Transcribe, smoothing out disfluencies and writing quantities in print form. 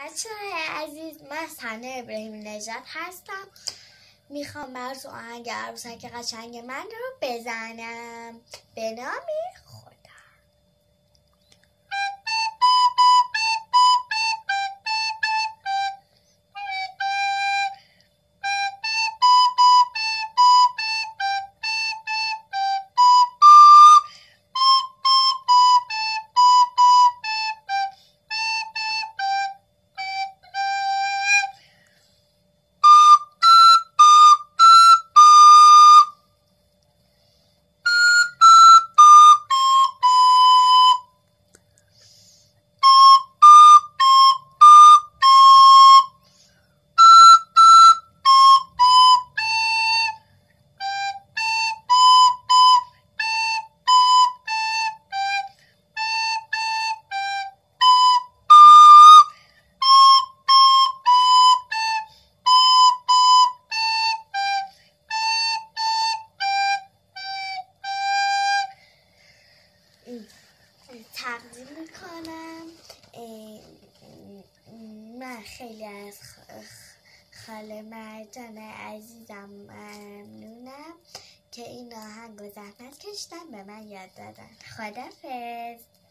بچه‌های عزیز، من سنا ابراهیمی نژاد هستم. میخوام براتون آهنگ عروسک قشنگ من رو بزنم به نام خدا. تقدیم میکنم. من خیلی از خاله مرجان عزیزم ممنونم که این آهنگ و زحمت کشتن به من یاد دادن. خدافظ.